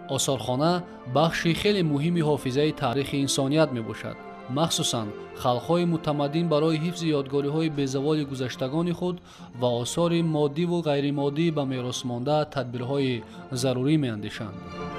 осорхона бахши хеле муҳими ҳофизаи таърихи инсоният мебошад. махсусан халқҳои мутамаддин барои ҳифзи ёдгориҳои безаволи гузаштагони худ ва осори моддиву ғайримоддӣ ба меросмонда тадбирҳои зарурӣ меандешанд.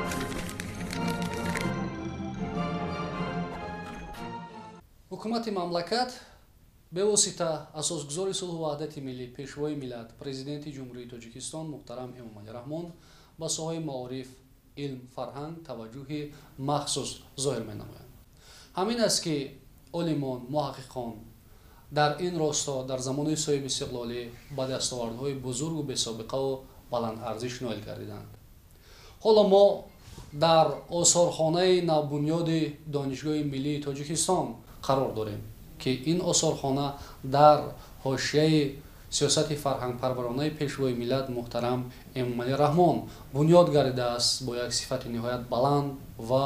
ҳукумати мамлакат бевосита асосгузори сулҳу ваҳдати миллӣ, пешвои миллат, президенти ҷумҳурии Тоҷикистон муҳтарам Эмомалӣ Раҳмон ба соҳаи маориф, илм, фарҳанг таваҷҷӯҳи махсус зоҳир менамоянд. ҳамин аст ки олимон, муҳаққиқон дар ин росто дар замонаи соҳиби истиқлолӣ ба дастовардҳои бузургу бесобиқаву баландарзиш ноил гардиданд. ҳоло мо дар осорхонаи навбунёди Донишгоҳи миллии Тоҷикистон қарор дорем ки ин осорхона дар ҳошияи сиёсати фарҳангпарваронаи пешвои миллат муҳтарам Эмомалӣ Раҳмон бунёд гардидааст бо як сифати ниҳоят баланд ва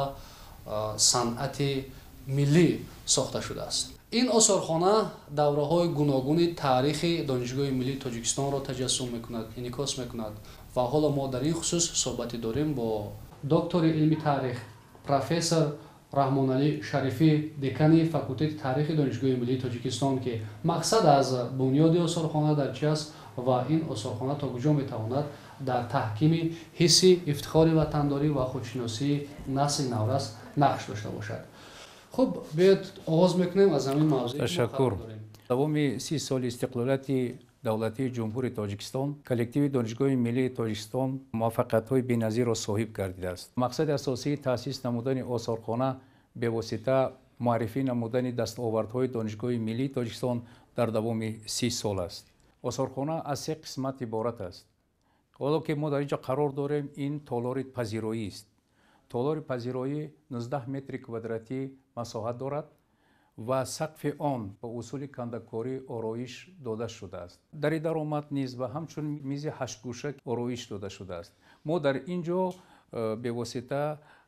санъати миллӣ сохта шудааст. ин осорхона давраҳои гуногуни таърихи Донишгоҳи миллии Тоҷикистонро таҷассум мекунад, инъикос мекунад ва ҳоло мо дар ин хусус суҳбате дорем бо доктори илми таърих профессор Раҳмоналӣ Шарифӣ, декани факултети таърихи Донишгоҳи миллии Тоҷикистон, ки мақсад аз бунёди осорхона дар чи аст ва ин осорхона то куҷо метавонад дар таҳкими ҳисси ифтихори ватандорӣ ва худшиносии насли наврас нақш дошта бошад. хуб, биёед оғоз мекунем аз ҳамин мавзӯи. Ташаккур. Давоми 30 соли истиқлолияти давлатии ҷумҳури Тоҷикистон, коллективи Донишгоҳи миллии Тоҷикистон муваффақиятҳои беназирро соҳиб гардидааст. мақсади асосии таъсис намудани осорхона бевосита муаррифӣ намудани дастовардҳои Донишгоҳи миллии Тоҷикистон дар давоми 30 сол аст. осорхона аз 3 қисмат иборат аст. ҳоло ки мо дар инҷо қарор дорем, ин толори пазироӣ аст. толори пазироӣ 19 метри квадратӣ масоҳат дорад ва сақфи он ба усули кандакорӣ ороиш дода шудааст. дари даромад низ ва ҳамчун мизи ҳаштгӯша ороиш дода шудааст. мо дар ин ҷо бевосита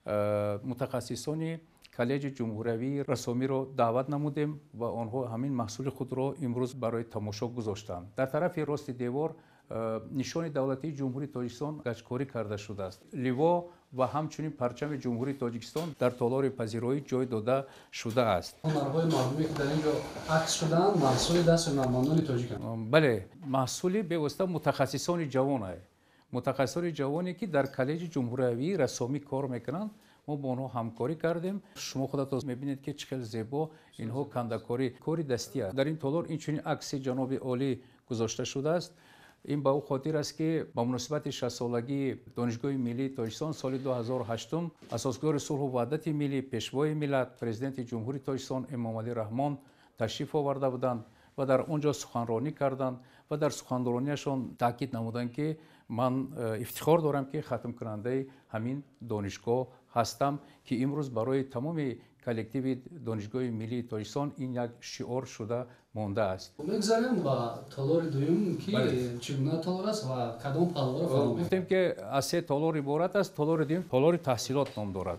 мутахассисони коллеҷи ҷумҳуриявии расомиро даъват намудем ва онҳо ҳамин маҳсули худро имрӯз барои тамошо гузоштанд. дар тарафи рости девор нишони давлатии ҷумҳурии Тоҷикистон гаҷкорӣ карда шудааст. ливо ва ҳамчунин парчами ҷумҳурии Тоҷикистон дар толори пазироӣ ҷой дода шудааст. ҳунарҳои мардуме ки дар ин ҷо акс шудаанд маҳсули дасти ҳунармандони тоҷиканд. бале, маҳсули бевосита мутахассисони ҷавон аст. мутахассисони ҷавоне ки дар коллеҷи ҷумҳуриявии расомӣ кор мекунанд. мо бо онҳо ҳамкорӣ кардем. шумо худатон мебинед ки чӣ хел зебо инҳо кандакорӣ кори дастӣ аст. дар ин толор инчунин акси ҷаноби олӣ гузошта шудааст. ин ба ӯ хотир аст ки ба муносибати 60-солагии Донишгоҳи миллии Тоҷикистон соли 2008 асосгузори сулҳу ваҳдати миллӣ, пешвои миллат, президенти ҷумҳурии Тоҷикистон Эмомалӣ Раҳмон ташриф оварда буданд ва дар он ҷо суханронӣ карданд ва дар суханронияшон таъкид намуданд ки ман ифтихор дорам ки хатмкунандаи ҳамин донишгоҳ ҳастам, ки имрӯз барои тамоми коллективи Донишгоҳи миллии Тоҷикистон ин як шиор шуда мондааст. мегзарем ба толори дуюм ки чӣ гуна толор аст ва кадом паҳлуро фаро мекунад? гуфтем ки аз 3 толор иборат аст. толори дуюм толори таҳсилот ном дорад.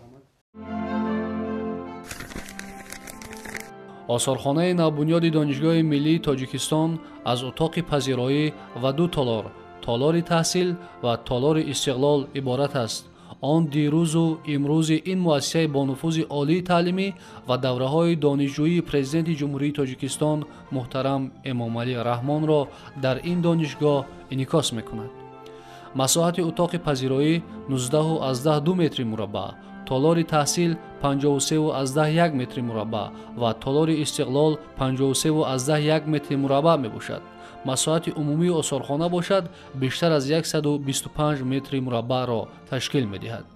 осорхонаи навбунёди Донишгоҳи миллии Тоҷикистон аз утоқи пазироӣ ва ду толор, толори таҳсил ва толори истиқлол иборат аст. он дирӯзу имрӯзи ин муассисаи бонуфузи олии таълимӣ ва давраҳои донишҷӯии президенти ҷумҳурии Тоҷикистон муҳтарам Эмомалӣ Раҳмонро дар ин донишгоҳ инъикос мекунад. масоҳати утоқи пазироӣ 19,2 метри мураббаъ, толори таҳсил 53,1 метри мураббаъ ва толори истиқлол 53,1 метри мураббаъ мебошад. масоҳати умумии осорхона бошад бештар аз 125 метри мураббаъро ташкил медиҳад.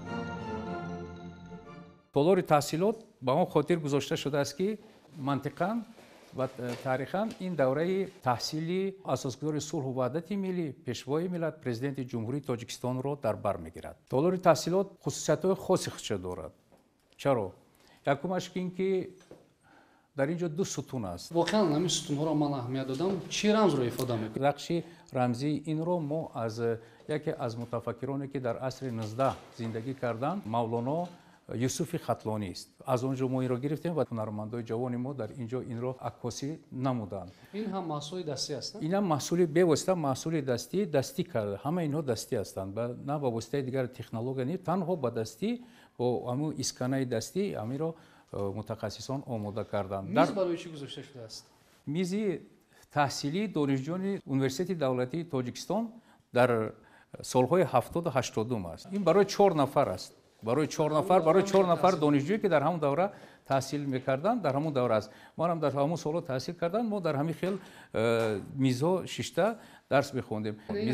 толори таҳсилот ба он хотир гузошта шудааст ки мантиқан ва таърихан ин давраи таҳсили асосгузори сулҳу ваҳдати миллӣ, пешвои миллат, президенти ҷумҳурии Тоҷикистонро дар бар мегирад. толори таҳсилот хусусиятҳои хоси худша дорад. чаро? якумаш ин ки дар ин ҷо 2 сутун аст. воқеан ҳамин сутунҳоро ман аҳамият додам. чӣ рамзро ифода мекунад? нақши рамзии инро мо аз яке аз мутафаккироне ки дар асри 19 зиндагӣ карданд, мавлоно юсуфи хатлони аст. Аз он ҷо мо инро гирифтем ва ҳунармандои ҷавони мо дар ин ҷо инро аккосӣ намуданд. ин ҳам маҳсули дастӣ ҳастанд? Ин ҳам маҳсули бевосита маҳсули дастӣ карда. Ҳама инҳо дастӣ ҳастанд. На ба воситаи дигар технология не, танҳо ба дастӣ бо ҳамун исканаи дастӣ ҳамиро мутахассисон омода карданд. миз барои чӣ гузошта шудааст? мизи таҳсилии донишҷӯёни Университети давлатии Тоҷикистон дар солҳои 70-80 аст. Ин барои 4 нафар аст. барои 4 нафар донишҷӯе ки дар ҳамон давра таҳсил мекарданд, дар ҳамон давра аст. Манам дар ҳамон солҳо таҳсил кардам, мо дар ҳамин хел мизҳо шишта дарс мехондем.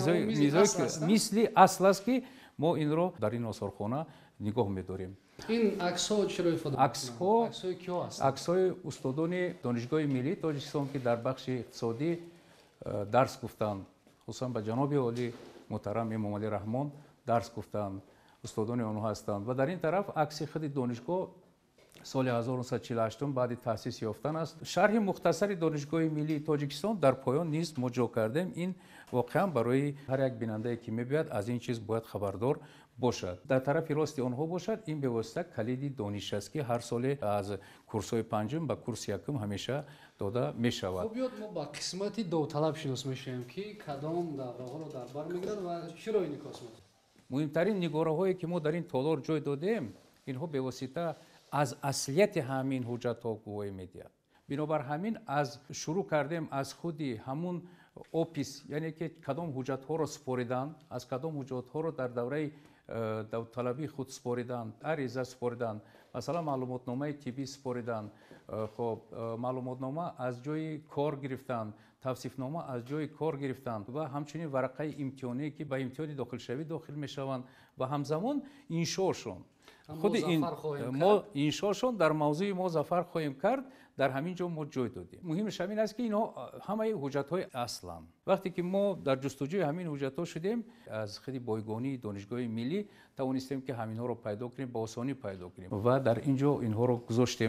мисли асл аст ки мо инро дар ин осорхона нигоҳ медорем. ин аксҳо чиро ифода мекунанд? аксҳои киҳо ҳастанд? аксҳои устодони Донишгоҳи Миллии Тоҷикистон ки дар бахши иқтисодӣ дарс гуфтанд, хусусан ба ҷаноби олӣ муҳтарам Эмомалӣ Раҳмон дарс гуфтанд, устодони онҳо ҳастанд. Ва дар ин тараф акси худи донишгоҳ соли 1948 баъди таъсис ёфтан аст. Шарҳи мухтасари Донишгоҳи Миллии Тоҷикистон дар поён низ мо ҷо кардем. Ин воқеан барои ҳар як бинандае ки мебиёяд аз ин чиз бояд хабардор бошад. Дар тарафи рости онҳо бошад, ин бевосита калиди дониш аст ки ҳар соле аз курсҳои панҷум ба курси якум ҳамеша дода мешавад. хуб биёд мо ба қисмати довталаб шинос мешавем ки кадом давраҳоро дар бар мегирад ва чиро инъикос мекунад. муҳимтарин нигораҳое ки мо дар ин толор ҷой додем, инҳо бевосита аз аслияти ҳамин ҳуҷҷатҳо гувоҳӣ медиҳад. бинобар ҳамин аз шурӯъ кардем аз худи ҳамун опис, яъне ки кадом ҳуҷҷатҳоро спориданд, аз кадом ҳуҷҷатҳоро дар давраи давталабии худ спориданд, ариза спориданд, масалан маълумотномаи тиббӣ спориданд, хоб маълумотнома аз ҷои кор гирифтанд, тавсифнома аз ҷои кор гирифтанд ва ҳамчунин варақаи имтиҳоние ки ба имтиҳони дохилшавӣ дохил мешаванд ва ҳамзамон иншоошон худи мо иншоошон дар мавзӯи мо зафар хоҳем кард, дар ҳамин ҷо мо ҷой додем. муҳимаш ҳамин аст ки инҳо ҳамаи ҳуҷҷатҳои асланд. вақте ки мо дар ҷустуҷӯи ҳамин ҳуҷҷатҳо шудем, аз худи бойгонии Донишгоҳи Миллӣ тавонистем ки ҳаминҳоро пайдо кунем, ба осонӣ пайдо кунем ва дар ин ҷо инҳоро гузоштем.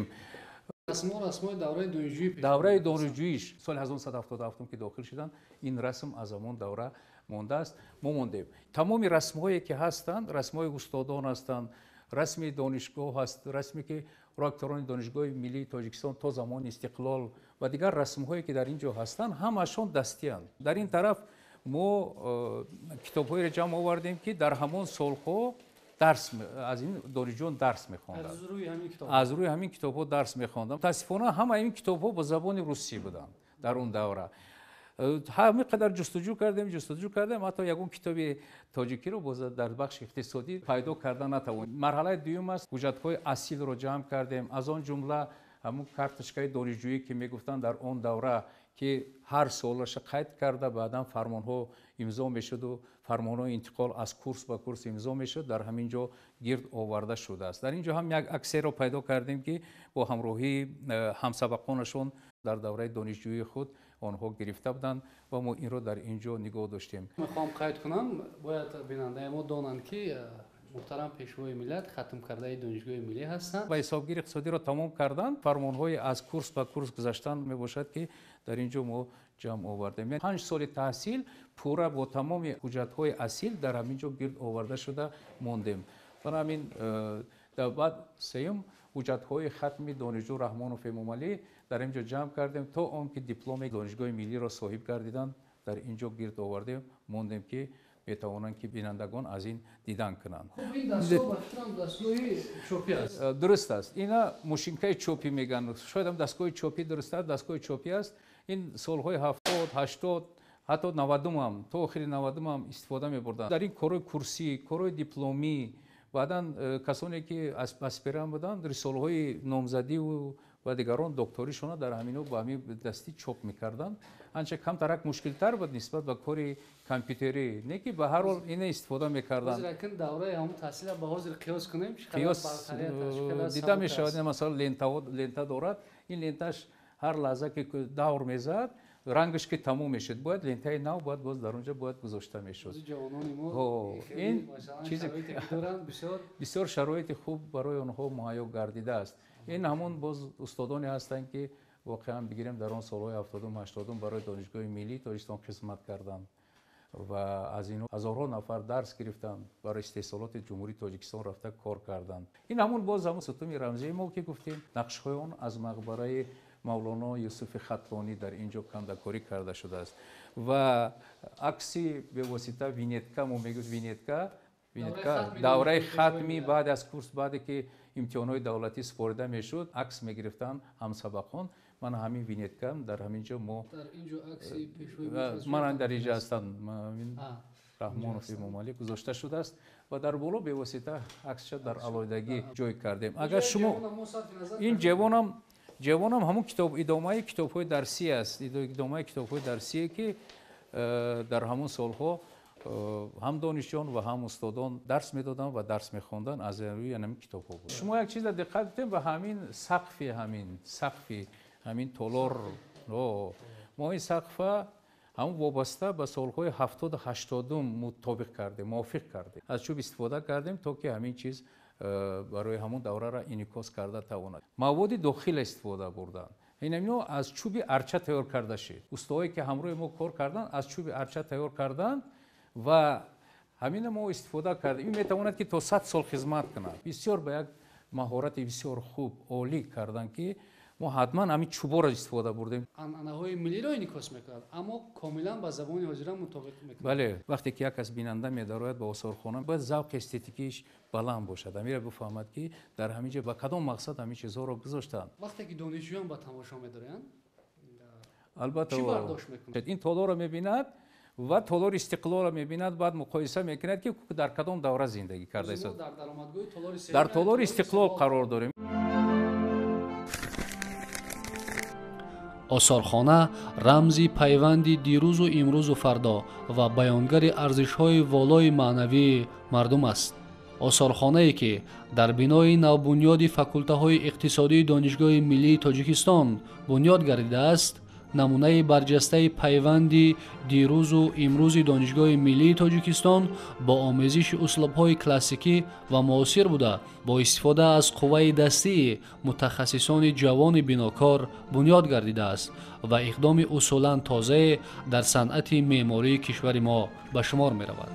расмои давраи донишҷӯӣ давраи донишҷӯиш соли 1977 ки дохил шуданд, ин расм аз ҳамон давра мондааст. мо мондем. тамоми расмҳое ки ҳастанд, расмҳои устодон ҳастанд, расми донишгоҳ ҳаст, расме ки ректорони Донишгоҳи Миллии Тоҷикистон то замони истиқлол ва дигар расмҳое ки дар ин ҷо ҳастанд, ҳамаашон дастианд. дар ин тараф мо китобҳоеро ҷамъ овардем ки дар ҳамон солҳо аз ин донишҷӯён дарс мехонданд. аз рӯи ҳамин китобҳо дарс мехонданд. мутаассифона ҳама ин китобҳо ба забони русӣ буданд дар он давра. ҳамин қадар ҷустуҷӯ кардем, ҳатто ягон китоби тоҷикиро дар бахши иқтисодӣ пайдо карда натавонем. марҳалаи дуюм аст, ҳуҷҷатҳои асилро ҷамъ кардем. аз он ҷумла ҳамун карточкаи донишҷӯӣ ки мегуфтанд дар он давра ки ҳар солаша қайд карда баъдан фармонҳо имзо мешуду фармонҳои интиқол аз курс ба курс имзо мешуд, дар ҳамин ҷо гирд оварда шудааст. дар ин ҷо ҳам як аксеро пайдо кардем ки бо ҳамроҳии ҳамсабақонашон дар давраи донишҷӯии худ онҳо гирифта буданд ва мо инро дар ин ҷо нигоҳ доштем. мехоҳам қайд кунам, бояд бинандаи мо донанд ки муҳтарам пешвои миллат хатмкардаи Донишгоҳи Миллӣ ҳастанд. ва ҳисобгири иқтисодиро тамом кардан, фармонҳои аз курс ба курс гузаштан мебошад ки дар ин ҷо мо ҷамъ овардем. 5 соли таҳсил пурра бо тамоми ҳуҷҷатҳои асил дар ҳамин ҷо гирд оварда шуда мондем. барои ҳамин баъд сеюм ҳуҷҷатҳои хатми донишҷӯ Раҳмонов Эмомалӣ дар ин ҷо ҷамъ кардем, то он ки дипломи Донишгоҳи Миллиро соҳиб гардиданд, дар ин ҷо гирд овардем мондем ки метавонанд ки бинандагон аз ин дидан кунанд. ин дастгоҳ ба фикрам дастгоҳи чопӣ аст. дуруст аст. ина мошинкаи чопӣ мегӯянд. шояд ҳам дастгоҳи чопӣ дуруст аст, дастгоҳи чопӣ аст. ин солҳои 70, 80, ҳатто 90 ҳам, то охири 90 ҳам истифода мебурданд. дар ин корҳои курсӣ, корҳои дипломӣ, баъдан касоне ки аспирант буданд, рисолаҳои номзадиву ва дигарон докторишона дар ҳаминҳо ба ҳамин дастӣ чоп мекарданд. анча камтарак мушкилтар буд нисбат ба кори компютерӣ, не ки ба ҳар ҳол ина истифода мекарданд. давраи ҳамон таҳсила ба ҳозир қиёс кунем, қиёс дида мешавад. масалан лента дорад, ин ленташ ҳар лаҳза ки давр мезад, рангаш ки тамом мешуд, бояд лентаи нав бояд боз дар он ҷо бояд гузошта мешуд. ин чизе бисёр шароити хуб барои онҳо муҳайё гардидааст. ин ҳамон боз устодоне ҳастанд ки воқеан бигирем дар он солҳои 70-80 барои Донишгоҳи Миллии Тоҷикистон хизмат карданд. و از این هزارها نفر درس گرفتن برای استحصالات جمهوری تاجیکستان رفته کار کردند. این همون باز همون ستون رمزی ما که گفتیم نقش‌های اون از مقبره مولانا یوسف خطبانی در اینجا کندکاری کرده شده است و عکسی به واسطه وینیتکا ما میگویم وینیتکا دوره ختمی بعد از کورس بعد که امتحانات دولتی سپرده میشد عکس میگرفتن همسبقان من همین وینیتکام در همینجا ما در اینجا عکسی پیشوی من در اینجا هستم رحمانوف ممالی گذاشته شده است و در بالا به واسطه عکسش در علایدگی جای کردیم. اگر شما این جوانم همون کتاب ادامه کتاب‌های درسی است، ادامه کتاب‌های درسی که در همون سالها هم دانشجویان و هم استادان درس میدادن و درس میخوندن از روی همین کتاب‌ها بود. شما یک چیز را دقت کنید و همین سقف همین تالار ما این سقف هم وابسته به سالهای 70 و 80 مطابق کردیم موافق کردیم از چوب استفاده کردیم تا که همین چیز برای همون دوره را انعکاس کرده تواند. مواد داخل استفاده بردن اینا از چوب ارچه تیار کرده شد. استادایی که همراه ما کار کردن از چوب ارچه تیار کردن و همین ما استفاده کردیم. این میتواند که تا 100 سال خدمت کنه. بسیار به یک مهارت بسیار خوب عالی کردن که ما حتما همین چوبا را استفاده بردیم. انعنه‌های ملی را انعکاس میکرد اما کاملا با زبان حاضران مطابق میکرد. بله وقتی که یک کس بیننده می‌دارد به آثارخوانه باید ذوق استتیکیش بلند باشد. امیر بفهمد که در همینجا با کدام مقصد همین چیزها را گذاشتن. وقتی که دانشجویان با تماشا می‌دارن البته چی برداشت میکنند؟ این تالار را می‌بیند و تالار استقلال را می‌بیند بعد مقایسه می‌کند که در کدام دوره زندگی کرده است. در تالار استقلال قرار داریم. آثارخانه رمزی پیوندی دیروز و امروز و فردا و بیانگر ارزش‌های والای معنوی مردم است. آثارخانه‌ای که در بنای نوبنیاد فاکولته‌های اقتصادی دانشگاه ملی تاجیکستان بنیاد گردیده است، نمونه برجسته پیوندی دیروز و امروز دانشگاه ملی تاجیکستان با آمیزش اسلوب‌های کلاسیکی و معاصر بوده با استفاده از قوه دستی متخصصان جوان بناکار بنیاد گردیده است و اقدام اصولاً تازه در صنعت معماری کشور ما به شمار می‌رود.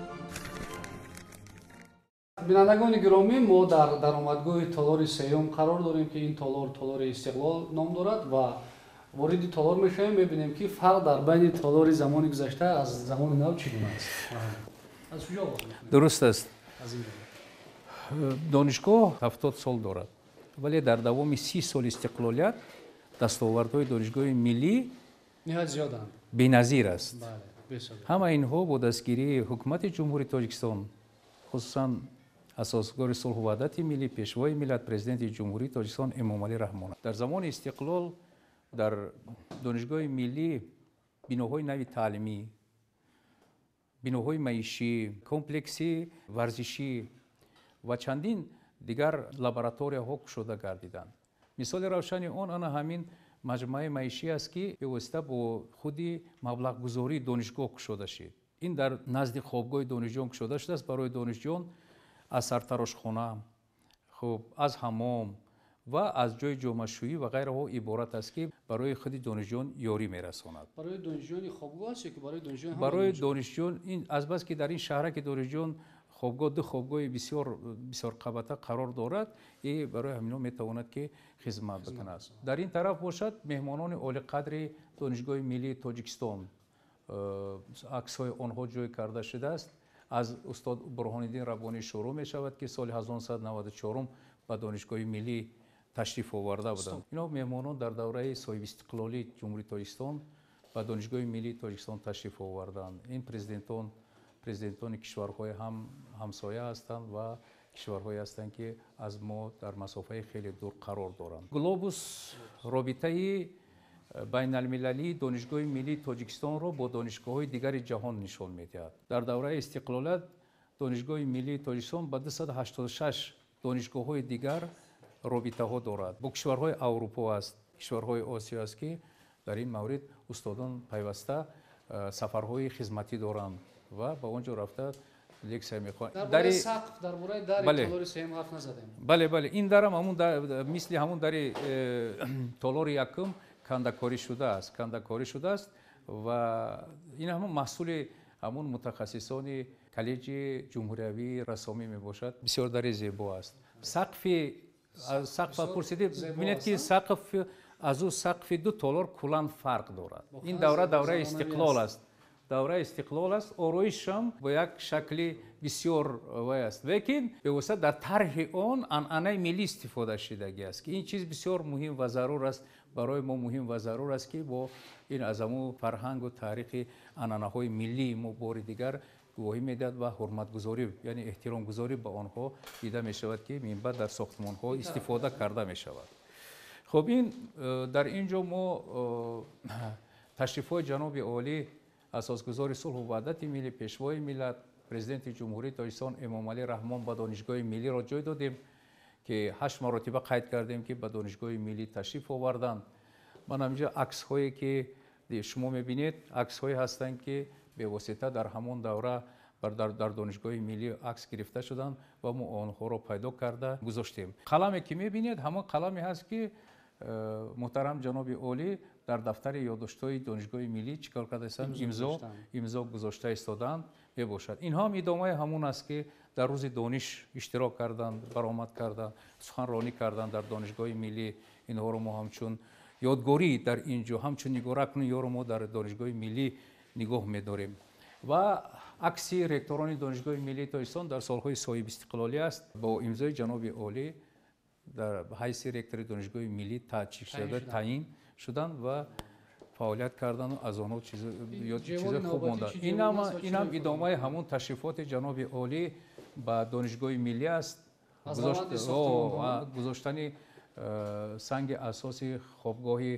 بینندگان گرامی ما در درآمدگاه تالار سیوم قرار داریم که این تالار استقلال نام دارد و وارد تالار میشویم میبینیم که فرق در بین تالار زمان گذشته از زمان نو چگونه است. از کجا آغاز می‌کنیم؟ درست است. از این دانشگاه 70 سال دارد ولی در دوام 30 سال استقلالیت دستاوردهای دانشگاه ملی نهایت زیادند. بی‌نظیر است. بله بسیار. همه اینها با دستگیری حکومت جمهوری تاجیکستان خصوصا اساسگار صلح و وحدت ملی پیشوای ملت پرزیدنت جمهوری تاجیکستان امامعلی رحمانی در زمان استقلال در دانشگاه ملی بناهای نوی تعلیمی، بناهای معیشی، کمپلکسی ورزشی و چندین دیگر لابراتوری‌ها شده گردیدند. مثال روشنی آن همین مجمع معیشی است که به واسطه با خودی مبلغ گذاری دانشگاه شده شد. این در نزد خوابگاه دانشجویان شده شده است برای دانشجویان از سرتراشخانه، خب از حمام و از جای جمع‌شویی و غیره ها عبارت است که برای خود دانشجویان یاری میرساند. برای دانشجویان خوابگاه است که برای دانشجویان برای دانشجویان این از بس که در این شهر که دانشجویان خوابگاه بسیار قبطه قرار دارد ای برای همینا میتواند که خدمت بکند. در این طرف باشد مهمانان عالی قدر دانشگاه ملی تاجیکستان عکس‌های آنها جای کرده شده است. از استاد برهان‌الدین ربانی شروع می شود که سال 1994 به دانشگاه ملی تشریف آورده بودند. اینا مهمانان در دوره صاحب استقلالی جمهوری تاجیکستان به دانشگاه ملی تاجیکستان تشریف آوردند. این پرزیدنتان کشورهای همسایه هستند و کشورهایی هستند که از ما در مسافه خیلی دور قرار دارند. گلوبوس رابطه بین المللی دانشگاه ملی تاجیکستان را با دانشگاه‌های دیگر جهان نشان می‌دهد. در دوره استقلالت دانشگاه ملی تاجیکستان با 286 دانشگاه‌های دیگر رابطه‌ها دارد. با کشورهای اروپا است، کشورهای آسیا است که در این مورد استادان پیوسته سفرهای خدمتی دارند و با اونجا رفته لکسیه می‌خوانند. درباره سقف درباره در تالار سیم حرف نزدیم. بله این درم همون مثل همون در تالار یکم کندکاری شده است و این همون محصول ҳамун мутахассисони коллеҷи ҷумҳуриявии рассомӣ мебошад. Бисёр дари зебо аст. сақф пурсидед, бинед ки сақф аз ӯ сақфи 2 толор куллан фарқ дорад. Ин давра давраи истиқлол аст. давраи истиқлол аст. ороишам бо як шакли бисёр вай аст, лекин бевосита дар тарҳи он анъанаи миллӣ истифода шудагӣ аст, ки ин чиз бисёр муҳим ва зарур аст. барои мо муҳим ва зарур аст ки бо ин аз ҳамун фарҳангу таърихи анъанаҳои миллии мо бори дигар гувоҳӣ медиҳад ва ҳурматгузорӣ, яъне эҳтиромгузорӣ ба онҳо дида мешавад, ки минбаъд дар сохтмонҳо истифода карда мешавад. хуб, ин дар ин ҷо мо ташрифҳои ҷаноби олӣ асосгузори сулҳу ваҳдати миллӣ, пешвои миллат, президенти ҷумҳурии Тоҷикистон Эмомалӣ Раҳмон ба донишгоҳи миллиро ҷой додем, ки 8 маротиба қайд кардем, ки ба донишгоҳи миллӣ ташриф оварданд. ман ҳаминҷо аксҳое ки шумо мебинед, аксҳое ҳастанд, ки бевосита дар ҳамон давра дар донишгоҳи миллӣ акс гирифта шуданд ва мо онҳоро пайдо карда гузоштем. қаламе ки мебинед, ҳамон қаламе ҳаст, ки муҳтарам ҷаноби олӣ дар дафтари ёддоштҳои донишгоҳи миллӣ чӣ кор кардастанд, имзо гузошта истодаанд мебошад. инҳо ҳам идомаи ҳамун аст, ки дар рӯзи дониш иштирок карданд, баромад карданд, суханронӣ карданд дар донишгоҳи миллӣ. инҳоро мо ҳамчун ёдгорӣ дар ин ҷо, ҳамчун нигоҳракни ёро мо дар донишгоҳи миллӣ нигоҳ медорем. ва акси ректорони донишгоҳи миллии Тоҷикистон дар солҳои соҳиб истиқлолӣ аст, бо имзои ҷаноби олӣ дар ҳайси ректори донишгоҳи миллӣ таъин шуданд ва фаъолият карданд. аз онҳо чизои хуб монданд. ин ҳам идомаи ҳамун ташрифоти ҷаноби олӣ ба донишгоҳи миллӣ аст. гузоштани санги асоси хобгоҳи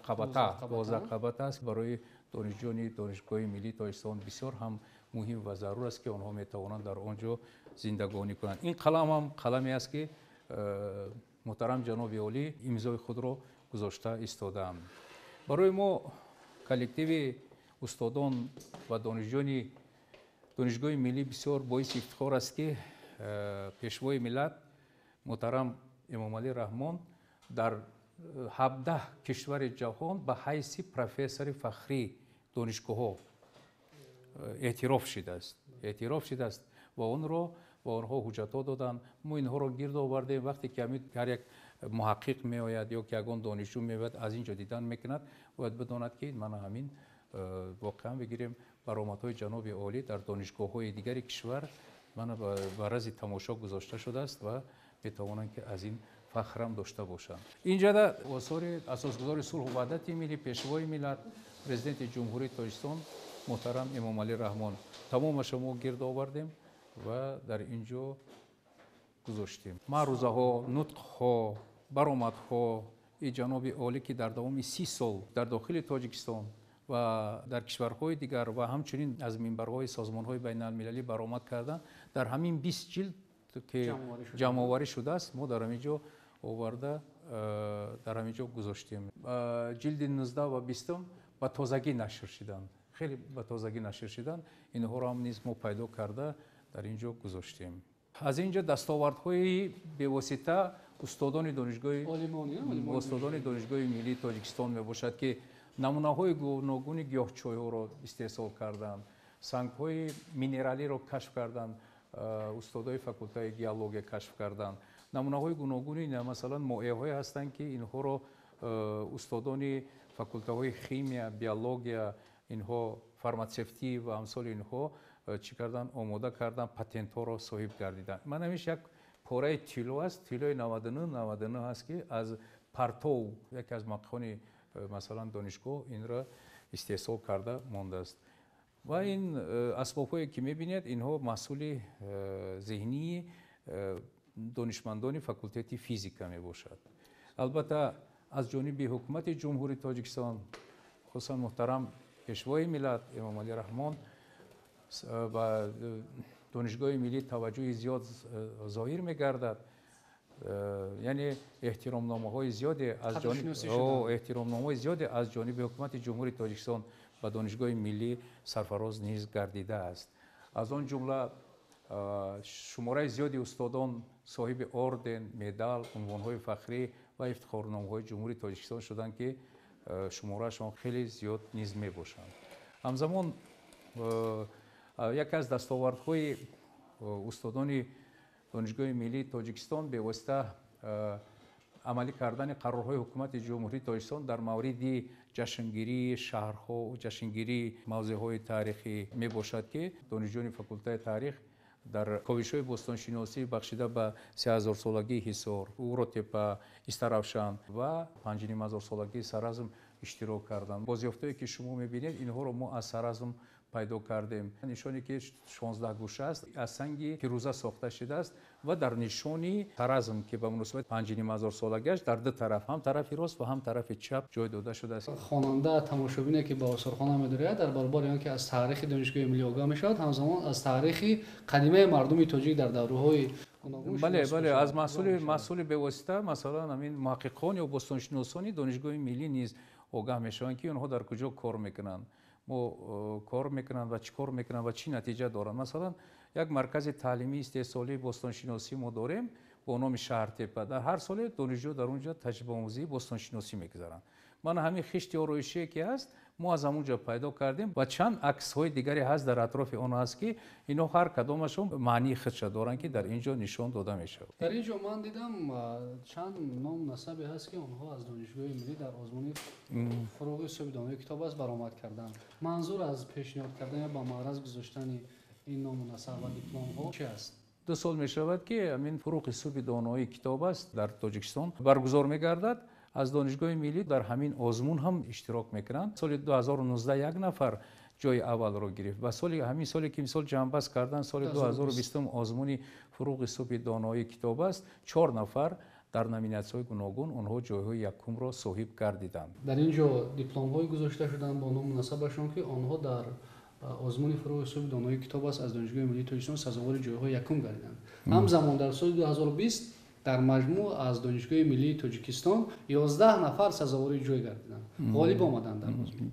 12 қабата аст. барои донишҷӯёни донишгоҳи миллии Тоҷикистон бисёр ҳам муҳим ва зарур аст, ки онҳо метавонанд дар он ҷо зиндагонӣ кунанд. ин қалам ҳам қаламе аст, ки муҳтарам ҷаноби олӣ имзои худро гузошта истодаанд. барои мо коллективи устодон ва донишҷӯёни донишгоҳи миллӣ бисёр боиси ифтихор аст, ки пешвои миллат муҳтарам Эмомалӣ Раҳмон дар 17 кишвари ҷаҳон ба ҳайси профессори фахрии донишгоҳҳо эътироф шудааст ва онро ба онҳо ҳуҷҷатҳо доданд. мо инҳоро гирд овардем. вақте ки ҳар як муҳаққиқ меояд ё ки ягон донишҷӯ меояд аз ин ҷо дидан мекунад, бояд бидонад, ки мана ҳамин воқеан бигирем баромадҳои ҷаноби олӣ дар донишгоҳҳои дигари кишвар мана ба рази тамошо гузошта шудааст ва метавонанд, ки аз ин фахрам дошта бошанд. инҷода осори асосгузори сулҳу ваҳдати миллӣ, пешвои миллат, президенти ҷумҳурии Тоҷикистон муҳтарам Эмомалӣ Раҳмон, тамомаша мо гирд овардем ва дар ин ҷо гузоштем. маърузаҳо, нутқҳо, баромадҳо и ҷаноби олӣ, ки дар давоми 30 сол дар дохили Тоҷикистон ва дар кишварҳои дигар ва ҳамчунин аз минбарҳои созмонҳои байналмилалӣ баромад карданд, дар ҳамин 20 ҷилд ки ҷамъоварӣ шудааст, мо дар ҳамин ҷо оварда дар ҳамин ҷо гузоштем. ҷилди 19 ва 20 ба тозагӣ нашр шуданд, хеле ба тозагӣ нашр шуданд. инҳоро ҳам низ мо пайдо карда дар ин ҷо гузоштем. аз ин ҷо дастовардҳои бевосита устодони донишгоҳи миллии Тоҷикистон мебошад, ки намунаҳои гуногуни гиёҳчойҳоро истеҳсол карданд, сангҳои минералиро кашф карданд, устодои факултаи геология кашф карданд. намунаҳои гуногуни масалан моеъҳое ҳастанд, ки инҳоро устодони факултаҳои химия, биология, инҳо фарматсевтӣ ва амсоли инҳо чӣ карданд, омода карданд, патентҳоро соҳиб гардиданд. ман ҳамиш як пораи тилло аст, тиллои 99 ҳаст, ки аз партов яке аз мақони масалан донишгоҳ инро истеҳсол карда мондааст. ва ин асбобҳое ки мебинед, инҳо маҳсули зеҳнии донишмандони факултети физика мебошад. албатта аз ҷониби ҳукумати ҷумҳурии Тоҷикистон, хусусан муҳтарам пешвои миллат Эмомалӣ Раҳмон ба донишгоҳи миллӣ таваҷҷӯҳи зиёд зоҳир мегардад. яъне эҳтиромномаҳои зиёде аз ҷониби ҳукумати ҷумҳурии Тоҷикистон ба донишгоҳи миллӣ сарфароз низ гардидааст. аз он ҷумла шумораи зиёди устодон соҳиби орден, медал, унвонҳои фахрӣ ва ифтихорномаҳои ҷумҳурии Тоҷикистон шуданд, ки шумораашон хеле зиёд низ мебошанд. ҳамзамон яке аз дастовардҳои устодони донишгоҳи миллии тоҷикистон бевосита амалӣ кардани қарорҳои ҳукумати ҷумҳурии тоҷикистон дар мавриди ҷашнгирии шаҳрҳо ҷашнгирии мавзеъҳои тарихӣ мебошад ки донишҷӯёни факултаи таърих дар ковишҳои бостоншиносӣ бахшида ба 3000-солагии ҳисор, уротепа, истаравшан ва 5000-солагии саразм иштирок карданд. Бозёфтое ки шумо мебинед, инҳоро мо аз саразм пайдо кардем. нишоне ки 16 гӯша аст, аз санги фирӯза сохта шудааст ва дар нишони саразм ки ба муносибати 5000-солагиаш дар ду тараф, ҳам тарафи рост ва ҳам тарафи чап ҷой дода шудааст. хонанда тамошобине ки ба осорхона медорояд дар баробари он ки аз таърихи донишгоҳи миллӣ огоҳ мешавад, ҳамзамон аз таърихи қадимаи мардуми тоҷик дар давраҳои бале аз масъули бевосита масалан ҳамин муҳаққиқон ё бостоншиносони донишгоҳи миллӣ низ огаҳ мешаванд ки онҳо дар куҷо кор мекунанд, кор мекунанд ва чӣ кор мекунанд ва чӣ натиҷа доранд. Масалан як маркази таълимии истеҳсолии бостоншиносӣ мо дорем бо номи шаҳртепа. дар ҳар соле донишҷӯ дар онҷо таҷрибаомӯзии бостоншиносӣ мегузаранд. мана ҳамин хишти ороишие ки ҳаст мо аз ҳамунҷо пайдо кардем ва чанд аксҳои дигаре ҳаст дар атрофи он ҳаст ки инҳо ҳар кадомашон маънии худша доранд ки дар ин ҷо нишон дода мешавад. дар ин ҷо ман дидам чанд ном насабе ҳаст ки онҳо аз донишгоҳи миллӣ дар озмуни фуруғи суби донои китоб аст баромад карданд. манзур аз пешниҳод кардани ба маъраз гузоштани ин ному насаб ва дипломҳо чӣ аст? 2 сол мешавад ки ҳамин фуруғи суби донои китоб аст дар тоҷикистон баргузор мегардад. аз донишгоҳи миллӣ дар ҳамин озмун ҳам иштирок мекунанд. соли 2019 як нафар ҷои аввалро гирифт ва ҳамин соле ки мисол ҷамъбаст кардан соли 2020 озмуни фуруғи суби донои китоб аст, 4 нафар дар номинатсияҳои гуногун онҳо ҷойҳои якумро соҳиб гардиданд. дар ин ҷо дипломҳое гузошта шуданд бо ному насабашон ки онҳо дар озмуни фуруғи суби донои китоб аст аз донишгоҳи миллии тоҷикистон сазовори ҷойҳои якум гардиданд. ҳамзамон дар соли 2020 дар маҷмӯъ аз донишгоҳи миллии тоҷикистон 11 нафар сазовори ҷой гардиданд, ғолиб омаданд дар озмун.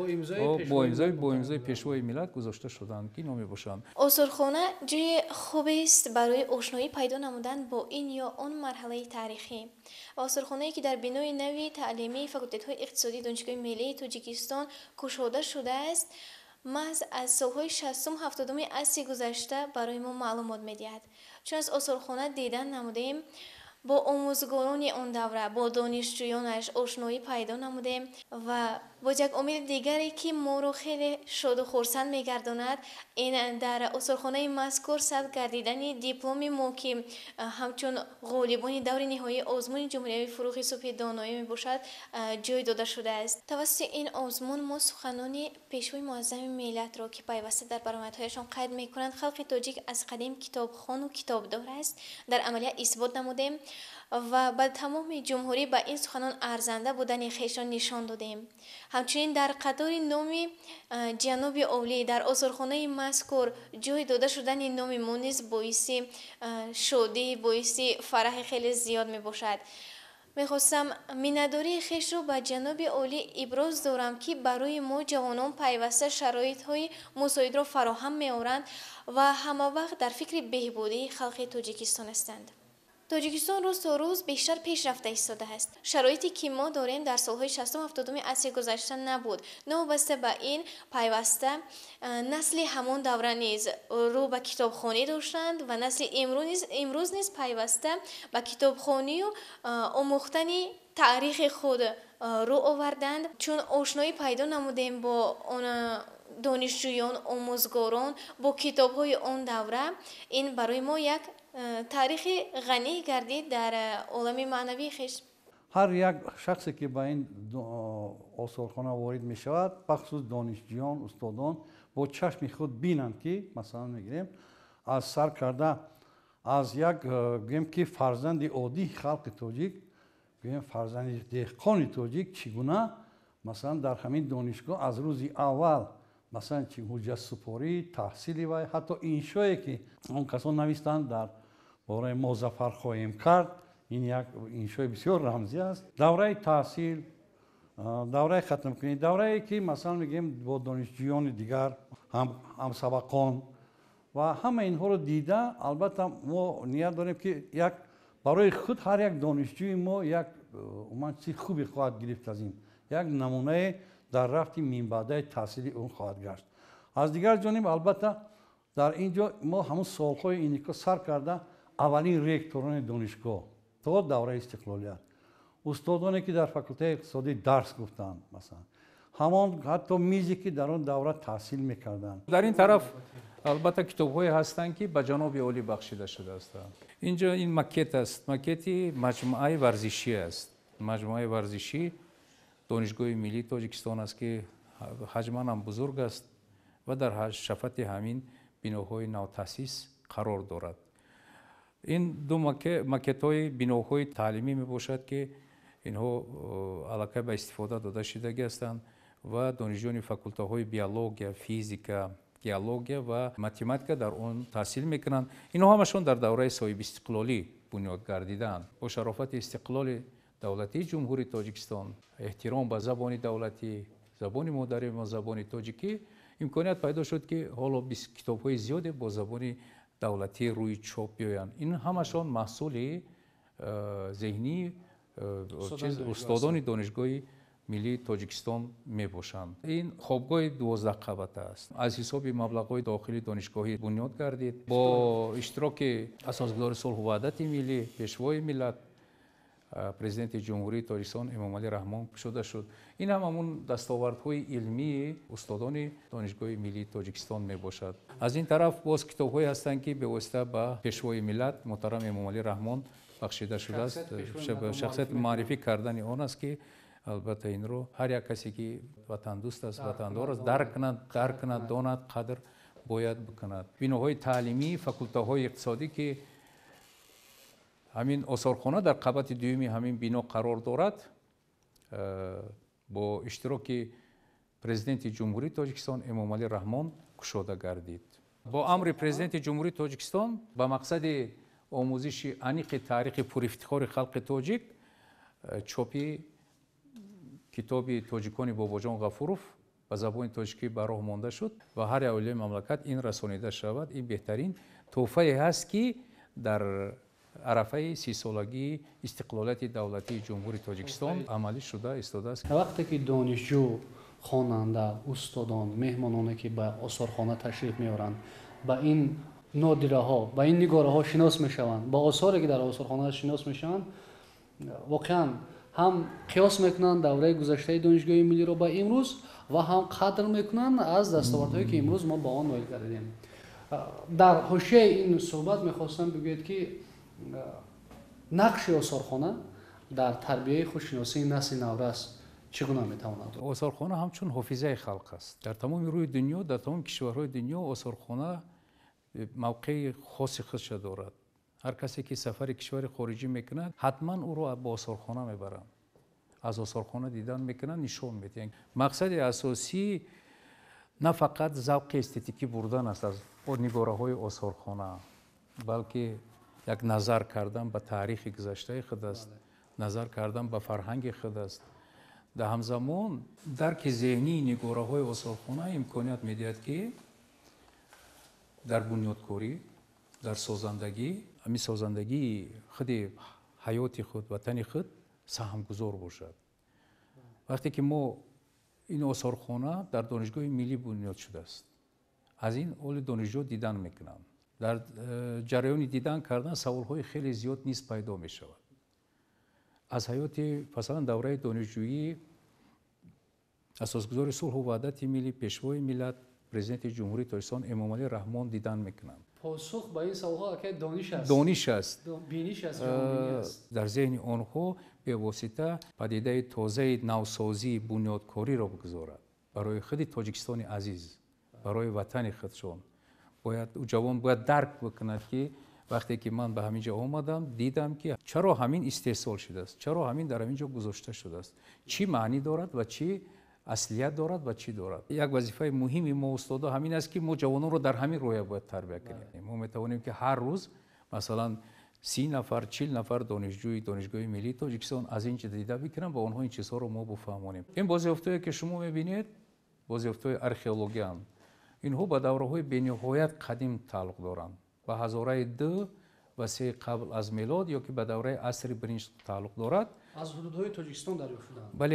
бо имзои пешвои миллат гузошта шуданд ки ном мебошанд. осорхона ҷои хубест барои ошноӣ пайдо намудан бо ин ё он марҳалаи таърихӣ. осорхонае ки дар бинои нави таълимии факултетҳои иқтисодии донишгоҳи миллии тоҷикистон кушода шудааст, маҳз аз солҳои 60-70 асри гузашта барои мо маълумот медиҳад. чун аз осорхона дидан намудем, бо омӯзгорони он давра, бо донишҷӯёнаш ошноӣ пайдо намудем ва боз як омили дигаре ки моро хеле шоду хурсанд мегардонад, ин дар осорхонаи мазкур сабт гардидани дипломи мо ки ҳамчун ғолибони даври ниҳоии озмуни ҷумҳуриявии фуруғи субҳи доноӣ мебошад ҷой дода шудааст. тавассути ин озмун мо суханони пешвои муаззами миллатро ки пайваста дар баромадҳояшон қайд мекунанд халқи тоҷик аз қадим китобхон ва китобдор аст, дар амалия исбот намудем ва ба тамоми ҷумҳурӣ ба ин суханон арзанда будани хешон нишон додем. ҳамчунин дар қатори номи ҷаноби олӣ дар осорхонаи мазкур ҷой дода шудани номи мо низ боиси шодӣ, боиси фараҳи хеле зиёд мебошад. мехостам миннатдории хешро ба ҷаноби олӣ иброз дорам ки барои мо ҷавонон пайваста шароитҳои мусоидро фароҳам меоранд ва ҳамавақт дар фикри беҳбудии халқи тоҷикистон ҳастанд. тоҷикистон рӯз то рӯз бештар пешрафта истодаааст. шароите ки мо дорем дар солҳои 60-70 асри гузашта набуд. новобаста ба ин пайваста насли ҳамон давра низ рӯ ба китобхонӣ доштанд ва насли имрӯз низ пайваста ба китобхонию омӯхтани таърихи худ рӯ оварданд, чун ошноӣ пайдо намудем бо донишҷӯён, омӯзгорон, бо китобҳои он давра. ин барои мо як таърихи ғанӣ гардид дар олами маънавии хеш. ҳар як шахсе ки ба ин осорхона ворид мешавад, бахусус донишҷӯён, устодон бо чашми худ бинанд ки масалан мегирем аз сар карда аз як гӯем ки фарзанди оддии халқи тоҷик, гӯем фарзанди деҳқони тоҷик чӣ гуна масалан дар ҳамин донишгоҳ аз рӯзи аввал масалан чи ҳуҷҷатсупорӣ, таҳсили вай, ҳатто иншое ки он касон навистанд дар бораи мо зафар хоҳем кард, ин як иншои бисёр рамзӣ аст. давраи таҳсил, давраи хатмкунӣ, даврае ки масалан мегӯем бо донишҷӯёни дигар ҳамсабақон ва ҳама инҳоро дида, албатта мо ният дорем ки як барои худ ҳар як донишҷӯи мо як чизи хубе хоҳад гирифт аз ин, як намунаи дар рафти минбаъдаи таҳсили он хоҳад гашт. аз дигар ҷониб албатта дар ин ҷо мо ҳамун солҳои инъикос сар карда аввалин ректорони донишгоҳ то давраи истиқлолият устодоне ки дар факултаи иқтисодӣ дарс гуфтанд масалан ҳамон ҳатто мизе ки дар он давра таҳсил мекарданд. дар ин тараф албатта китобҳое ҳастанд ки ба ҷаноби олӣ бахшида шудаастанд. Инҷо ин макет аст, макети маҷмӯаи варзишӣ аст. маҷмӯаи варзишӣ донишгоҳи миллии тоҷикистон аст ки ҳаҷман ҳам бузург аст ва дар шафати ҳамин биноҳои навтаъсис қарор дорад. ин ду макетҳои биноҳои таълимӣ мебошад ки инҳо аллакай ба истифода дода шудаги ҳастанд ва донишҷӯёни факултаҳои биология, физика, геология ва математика дар он таҳсил мекунанд. инҳо ҳамашон дар давраи соҳибистиқлолӣ бунёд гардидаанд. бо шарофати истиқлоли давлатии ҷумҳурии тоҷикистон, эҳтиром ба забони давлатӣ, забони модари мо забони тоҷикӣ, имконият пайдо шуд ки ҳоло китобҳои зиёде бо забони давлатӣ рӯи чоп биёянд. ин ҳамашон маҳсули зеҳнии устодони донишгоҳи миллии тоҷикистон мебошанд. ин хобгоҳи 12 қабата аст. аз ҳисоби маблағҳои дохилии донишгоҳӣ бунёд гардид. бо иштироки асосгузори сулҳу ваҳдати миллӣ, пешвои миллат, президенти ҷумҳурии тоҷикистон эмомалӣ раҳмон кушода шуд. ин ҳам ҳамун дастовардҳои илмии устодони донишгоҳи миллии тоҷикистон мебошад. аз ин тараф боз китобҳое ҳастанд ки бевосита ба пешвои миллат муҳтарам эмомалӣ раҳмон бахшида шудааст. шахсияти маърифӣ кардани он аст ки албатта инро ҳар як касе ки ватандӯст аст, ватандор аст, дарк кунад, донад қадр бояд бикунад. биноҳои таълимӣ, факултаҳои иқтисодӣ ки ҳамин осорхона дар қабати дуюми ҳамин бино қарор дорад, бо иштироки президенти ҷумҳурии тоҷикистон эмомалӣ раҳмон кушода гардид. бо амри президенти ҷумҳурии тоҷикистон ба мақсади омӯзиши аниқи таърихи пурифтихори халқи тоҷик чопи китоби тоҷикони бобоҷон ғафуров ба забони тоҷикӣ ба роҳ монда шуд ва ҳар аҳолии мамлакат ин расонида шавад. ин беҳтарин тӯҳфае ҳаст ки дар арафаи 30-солагии истиқлолияти давлатии ҷумҳурии тоҷикистон амалӣ шуда истодааст. вақте ки донишҷӯ, хонанда, устодон, меҳмононе ки ба осорхона ташриф меоранд, ба ин нодираҳо, ба ин нигораҳо шинос мешаванд, ба осоре ки дар осорхона шинос мешаванд, воқеан ҳам қиёс мекунанд давраи гузаштаи донишгоҳи миллиро ба имрӯз ва ҳам қадр мекунанд аз дастовардҳое ки имрӯз мо ба он ноил гардидем. дар ҳошияи ин суҳбат мехостам бигӯед ки нақши осорхона дар тарбияи худшиносии насли наврас чӣ гуна метавонад? осорхона ҳамчун ҳофизаи халқ аст. дар тамоми рӯи дунё, дар тамоми кишварҳои дунё осорхона мавқеи хоси худша дорад. ҳар касе ки сафари кишвари хориҷӣ мекунад, ҳатман ӯро ба осорхона мебаранд. аз осорхона дидан мекунанд, нишон медиҳанд. мақсади асосӣ на фақат завқи эстетикӣ бурдан аст аз нигораҳои осорхона, балки як назар кардан ба таърихи гузаштаи худ аст, назар кардан ба фарҳанги худ аст. дар ҳамзамон дарки зеҳнии нигораҳои осорхона имконият медиҳад ки дар бунёдкорӣ, дар созандагӣ, ҳамин созандагии худи ҳаёти худ, ватани худ саҳмгузор бошад. вақте ки мо ин осорхона дар донишгоҳи миллӣ бунёд шудааст, аз ин оли донишҷӯ дидан мекунанд. дар ҷараёни дидан кардан саволҳои хеле зиёд низ пайдо мешавад. аз ҳаёти масалан давраи донишҷӯӣ асосгузори сулҳу ваҳдати миллӣ, пешвои миллат, президенти ҷумҳурии тоҷикистон эмомалӣ раҳмон дидан мекунанд. посух ба ин саволҳо акай дониш аст. биниш аст, ҷонбинӣ аст. дар зеҳни онҳо бевосита падидаи тозаи навсозии бунёдкориро бигузорад барои худи тоҷикистони азиз, барои ватани худшон. ҷавон бояд дарк бикунад ки вақте ки ман ба ҳамин ҷо омадам, дидам ки чаро ҳамин истеҳсол шудааст, чаро ҳамин дар ҳамин ҷо гузошта шудааст, чӣ маънӣ дорад ва чӣ аслият дорад ва чӣ дорад. як вазифаи муҳими мо устодо ҳамин аст ки мо ҷавононро дар ҳамин роҳя бояд тарбия кунем. мо метавонем ки ҳар рӯз масалан 30 нафар 40 нафар донишҷӯи донишгоҳи миллии тоҷикистон аз ин ҷо дида бикунанд ва онҳо ин чизҳоро мо бифаҳмонем. ин бозёфтое ки шумо мебинед бозёфтои археологиянд. инҳо ба давраҳои бениҳоят қадим тааллуқ доранд. ба ҳазораи 2 ва 3 қабл аз милод ё ки ба давраи асри биринҷ тааллуқ дорад. аз ҳудудҳои тоҷикистон дарёфт шуданд. бале,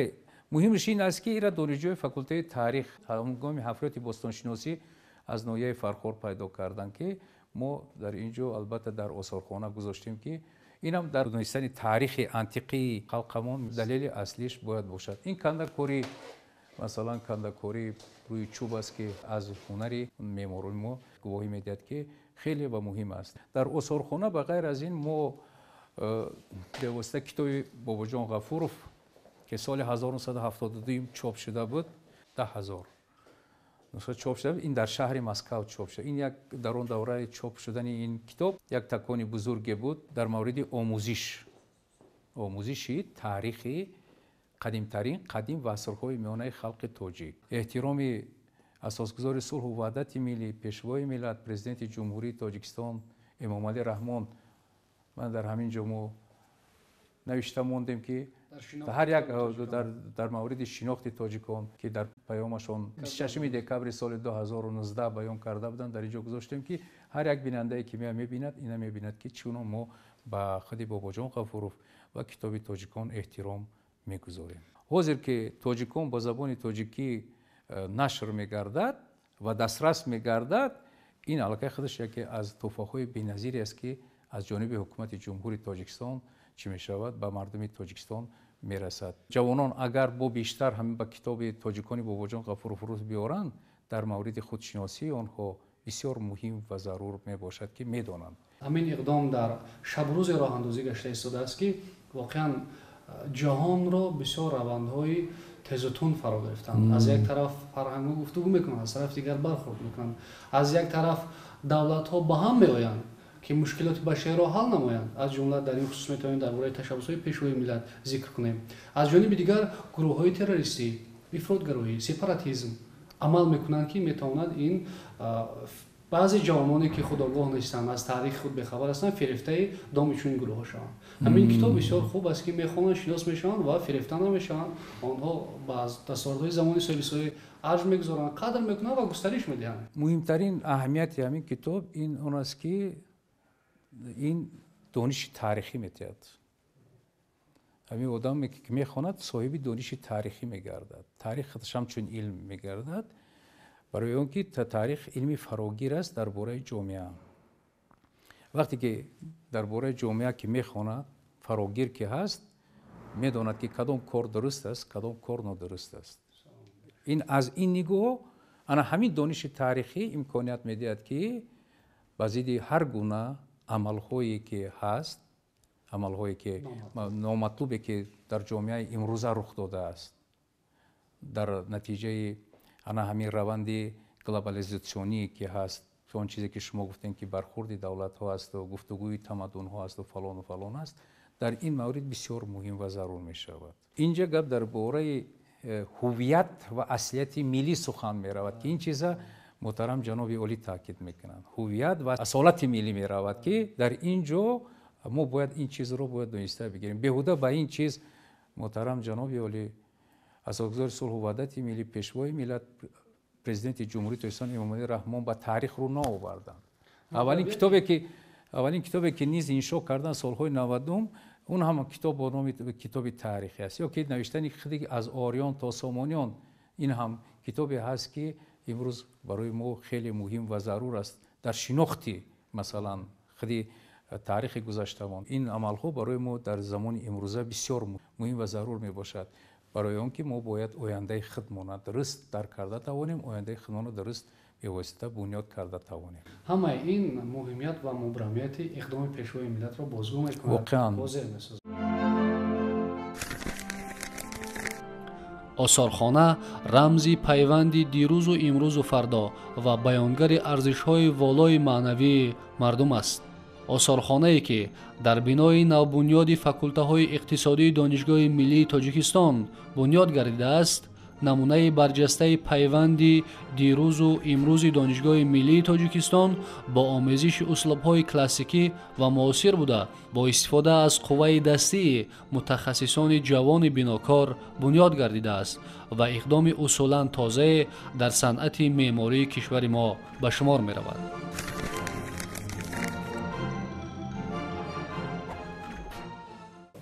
муҳимаш ин аст ки ира донишҷӯи факултаи таърих ҳангоми ҳафриёти бостоншиносӣ аз ноҳияи фархор пайдо карданд ки мо дар ин ҷо албатта дар осорхона гузоштем ки инам дар донистани таърихи антиқии халқамон далели аслиш бояд бошад. Ин кандакори масалан кандакори рӯи чӯб аст ки аз ҳунари меъморони мо гувоҳӣ медиҳад ки хеле ва муҳим аст. Дар осорхона ба ғайр аз ин мо бевосита китоби Бобоҷон Ғафуров ки соли 1972 чоп шуда буд, 10,000 нусха чоп шуда, ин дар шаҳри Москав чоп шуда. Ин як дар он давраи чоп шудани ин китоб як такони бузурге буд дар мавриди омӯзиши таърихи қадимтарин қадим ва асрҳои миёнаи халқи тоҷик. Эҳтироми асосгузори сулҳу ваҳдати миллӣ, пешвои миллат, президенти ҷумҳурии Тоҷикистон Эмомалӣ Раҳмон. Ман дар ҳамин ҷо мо навишта мондем ки ҳар як дар мавриди шинохти тоҷикон ки дар паёмашон 26 декабри соли 2019 баён карда буданд, дар ин ҷо гузоштем ки ҳар як бинандае ки мебинад, ина мебинад ки чунон мо ба худи Бобоҷон Ғафуров ва китоби тоҷикон эҳтиром мегузорем. ҳозир ки тоҷикон бо забони тоҷикӣ нашр мегардад ва дастрас мегардад, ин аллакай худаш яке аз тӯҳфаҳои беназире аст ки аз ҷониби ҳукумати ҷумҳури Тоҷикистон чӣ мешавад ба мардуми Тоҷикистон мерасад. ҷавонон агар бо бештар ҳамин ба китоби тоҷикони Бобоҷон Ғафуров рӯз биёранд, дар мавриди худшиносии онҳо бисёр муҳим ва зарур мебошад ки медонанд. ҳамин иқдом дар шабрӯзи роҳандозӣ гашта истодааст ки воқеан ҷаҳонро бисёр равандҳои тезутун фаро гирифтанд. Аз як тараф фарҳангҳо гуфтугӯ мекунанд, аз тарафи дигар бархурд мекунанд. Аз як тараф давлатҳо ба ҳам меоянд ки мушкилоти башариро ҳал намоянд. Аз ҷумла дар ин хусус метавонем дар бораи ташаббусҳои пешвои миллат зикр кунем. Аз ҷониби дигар гурӯҳҳои террористӣ, ифротгароӣ, сепаратизм амал мекунанд ки метавонад ин баъзе ҷавононе ки худогоҳ нестанд, аз таърихи худ бехабар ҳастанд, фирифтаи доми чунин гурӯҳҳо шаванд. Ҳамин китоб бисёр хуб аст ки мехонанд, шинос мешаванд ва фирифта намешаванд. Онҳо ба дастовардҳои замони соҳибисои арҷ мегузоранд, қадр мекунанд ва густариш медиҳанд. муҳимтарин аҳамияти ҳамин китоб ин он аст ки ин дониши таърихӣ метиҳад. ҳамин одаме ки мехонад соҳиби дониши таърихӣ мегардад. Таърих ҳамчун илм мегардад, барои он ки таърих илми фарогир аст дар бораи ҷомеа. вақте ки дар бораи ҷомеа ки мехонад, фарогир ки ҳаст, медонад ки кадом кор дуруст аст, кадом кор нодуруст аст. ин аз ин нигоҳ ана ҳамин дониши таърихӣ имконият медиҳад ки ба зидди ҳар гуна амалҳое ки ҳаст, амалҳое ки номатлубе ки дар ҷомеаи имрӯза рух додааст, дар натиҷаи ана ҳамин раванди глобализатсионие ки ҳаст, он чизе ки шумо гуфтем ки бархурди давлатҳо асту гуфтугӯи тамаддунҳо асту фалон аст, дар ин маврид бисёр муҳим ва зарур мешавад. Инҷа гап дар бораи ҳувият ва аслияти миллӣ сухан меравад ки ин чиза муҳтарам ҷаноби олӣ таъкид мекунанд. ҳувият ва асолати миллӣ меравад ки дар ин ҷо мо бояд ин чизро бояд дониста бигирем. беҳуда ба ин чиз муҳтарам ҷаноби олӣ асосгузори сулҳу ваҳдати миллӣ, пешвои миллат, президенти ҷумҳурии Тоҷикистон Эмомалӣ Раҳмон ба таърих рӯ наоварданд. аввалин китобе ки низ иншо карданд солҳои 90 он ҳам китоб бо номи китоби таърихӣ аст, ё ки навиштани худи аз Орион то Сомониён. ин ҳам китобе ҳаст ки имрӯз барои мо хеле муҳим ва зарур аст дар шинохти масалан худи таърихи гузаштавон. ин амалҳо барои мо дар замони имрӯза бисёр муҳим ва зарур мебошад, барои он ки мо бояд ояндаи худмона дуруст дарк карда тавонем, ояндаи худмона дуруст бевосита бунёд карда тавонем. ҳамаи ин муҳимият ва мубрамияти иқдоми пешвои миллатро бозгӯ мекунад, воқеан возеҳ месозад. осорхона рамзи пайванди дирӯзу имрӯзу фардо ва баёнгари арзишҳои волои маънавии мардум аст. осорхонае ки дар бинои навбунёди факултаҳои иқтисодии донишгоҳи миллии Тоҷикистон бунёд гардидааст, намунаи барҷастаи пайванди дирӯзу имрӯзи донишгоҳи миллии Тоҷикистон бо омезиши услубҳои классикӣ ва муосир буда, бо истифода аз қувваи дастии мутахассисони ҷавони бинокор бунёд гардидааст ва иқдоми усулан тозае дар санъати меъмории кишвари мо ба шумор меравад.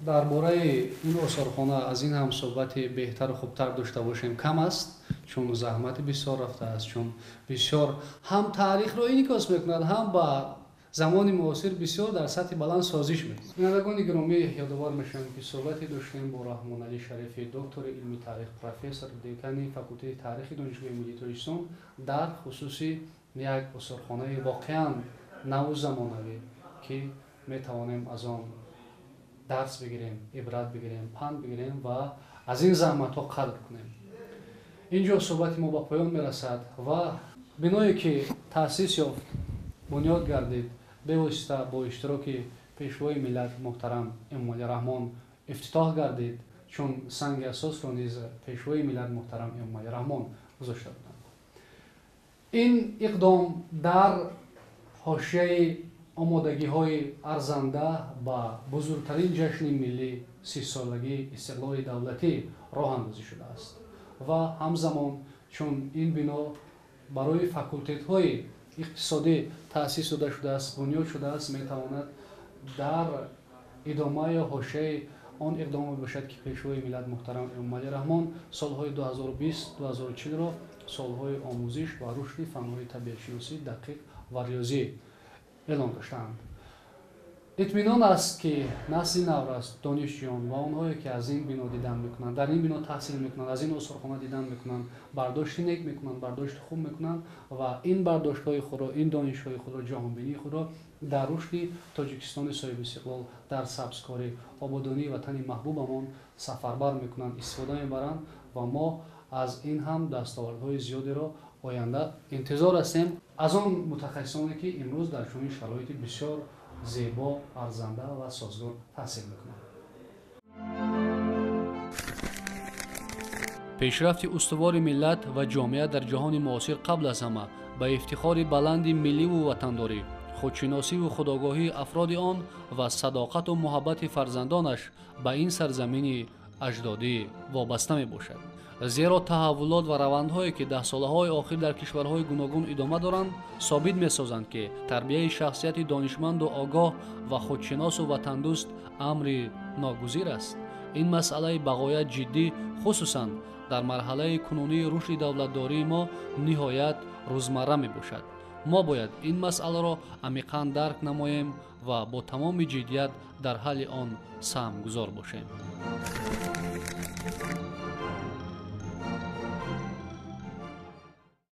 дар бораи ин осорхона аз ин ҳам суҳбати беҳтару хубтар дошта бошем кам аст, чун заҳмати бисёр рафтааст, чун бисёр ҳам таърихро инъикос мекунад, ҳам ба замони муосир бисёр дар сатҳи баланд созиш мекунад. Бинандагони гиромӣ, ёдовар мешавем ки суҳбате доштем бо Раҳмоналӣ Шарифи, доктори илми таърих, профессор, декани факултаи таърихи Донишгоҳи Миллии Тоҷикистон дар хусуси як осорхонаи воқеан наву замонавӣ ки метавонем аз он дарс бигирем, ибрат бигирем, панд бигирем ва аз ин заҳматҳо қадр кунем. Инҷо суҳбати мо ба поён мерасад ва биное ки таъсис ёфт, бунёд гардид, бевосита бо иштироки пешвои миллат муҳтарам Эмомалӣ Раҳмон ифтитоҳ гардид, чун санги асосро низ пешвои миллат муҳтарам Эмомалӣ Раҳмон гузошта буданд. ин иқдом дар ҳошияи омодагиҳои арзанда ба бузургтарин ҷашни миллӣ 30-солагии истиқлоли давлатӣ роҳ андозӣ шудааст ва ҳамзамон чун ин бино барои факултетҳои иқтисодӣ таъсис дода шудааст, бунёд шудааст, метавонад дар идома ё ҳошияи он иқдом бошад ки пешвои миллат муҳтарам Эмомалӣ Раҳмон солҳои 2020-2040-ро солҳои омӯзиш ва рушди фанҳои табиатшиносӣ, дақиқ ва риёзӣ эълон доштаанд. итминон аст ки насли наврас, донишҷӯён ва онҳое ки аз ин бино дидан мекунанд, дар ин бино таҳсил мекунанд, аз ин осорхона дидан мекунанд, бардошти нек мекунанд, бардошти хуб мекунанд ва ин бардоштҳои худро, ин донишҳои худро, ҷаҳонбинии худро дар рушди Тоҷикистони соҳиби истиқлол, дар сабзкорӣ, ободонии ватани маҳбубамон сафарбар мекунанд, истифода мебаранд ва мо аз ин ҳам дастовардҳои зиёдеро оянда интизор ҳастем аз он мутахассисоне ки имрӯз дар чунин шароити бисёр зебо, арзанда ва созгор таҳсил мекунанд. пешрафти устувори миллат ва ҷомеа дар ҷаҳони муосир қабл аз ҳама ба ифтихори баланди милливу ватандорӣ, худшиносиву худогоҳии афроди он ва садоқату муҳаббати фарзандонаш ба ин сарзамини аҷдодӣ вобаста мебошад. зеро таҳаввулот ва равандҳое ки даҳсолаҳои охир дар кишварҳои гуногун идома доранд, собит месозанд ки тарбияи шахсияти донишманду огоҳ ва худшиносу ватандӯст амри ногузир аст. ин масъалаи бағоят ҷиддӣ, хусусан дар марҳалаи кунунии рушди давлатдории мо ниҳоят рӯзмарра мебошад. мо бояд ин масъаларо амиқан дарк намоем ва бо тамоми ҷиддият дар ҳалли он саҳмгузор бошем.